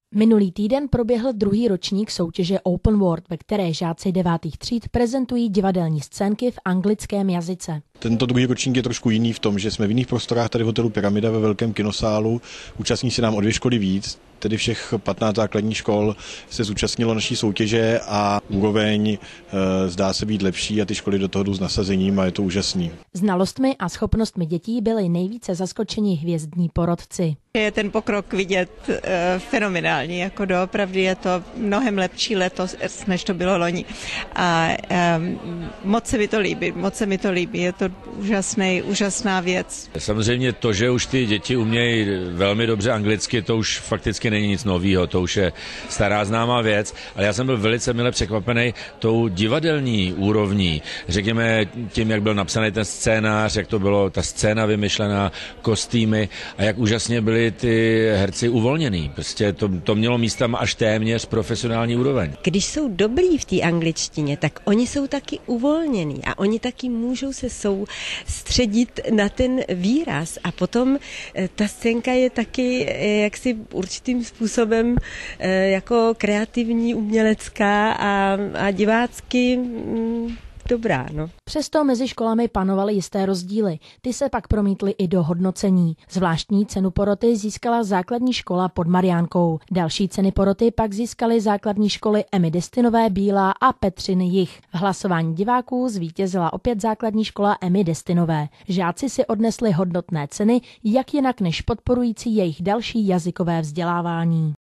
Minulý týden proběhl druhý ročník soutěže Open World, ve které žáci 9. tříd prezentují divadelní scénky v anglickém jazyce. Tento druhý ročník je trošku jiný v tom, že jsme v jiných prostorách tady v hotelu Pyramida ve velkém kinosálu. Účastní se nám o 2 školy víc, tedy všech 15 základních škol se zúčastnilo naší soutěže a úroveň zdá se být lepší a ty školy do toho jdou s nasazením a je to úžasný. Znalostmi a schopnostmi dětí byli nejvíce zaskočeni hvězdní porotci. Je ten pokrok vidět fenomenální, jako doopravdy je to mnohem lepší letos, než to bylo loni. A moc se mi to líbí, je to úžasná věc. Samozřejmě to, že už ty děti umějí velmi dobře anglicky, to už fakticky není nic novýho, to už je stará známá věc, ale já jsem byl velice mile překvapený tou divadelní úrovní, řekněme tím, jak byl napsaný ten scénář, jak to bylo ta scéna vymyšlená, kostýmy a jak úžasně byli ty herci uvolněný. Prostě to mělo místem až téměř profesionální úroveň. Když jsou dobrý v té angličtině, tak oni jsou taky uvolněný a oni taky můžou se soustředit na ten výraz a potom ta scénka je taky jaksi určitým způsobem jako kreativní, umělecká a divácky dobrá. No. Přesto mezi školami panovaly jisté rozdíly. Ty se pak promítly i do hodnocení. Zvláštní cenu poroty získala základní škola pod Mariánkou. Další ceny poroty pak získaly základní školy Emmy Destinové Bílá a Petřiny Jih. V hlasování diváků zvítězila opět základní škola Emmy Destinové. Žáci si odnesli hodnotné ceny, jak jinak než podporující jejich další jazykové vzdělávání.